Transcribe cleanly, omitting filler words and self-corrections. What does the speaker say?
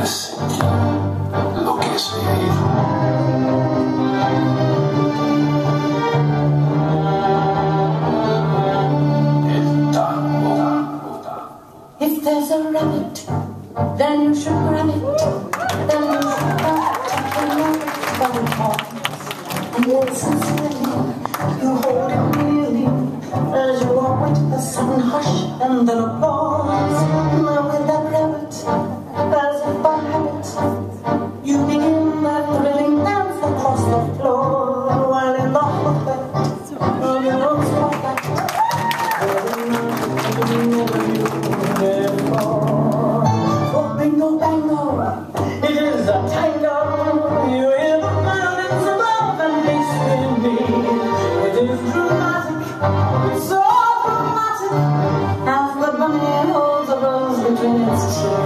Senti lo che sei. Il tango. If there's a rabbit, then you should grab it. Then you should grab it by the horns. And then sincerely, you hold it nearly as you walk with a sudden hush and then applause. Now with that rabbit, as if by habit, you begin that thrilling dance across the floor, while in the hot light of your own spotlight, every night you never knew before. Oh, bingo, bango, it is a tango. You hear the violins above and bass in me. It is dramatic, so dramatic, as the bunny holds a rose between its teeth.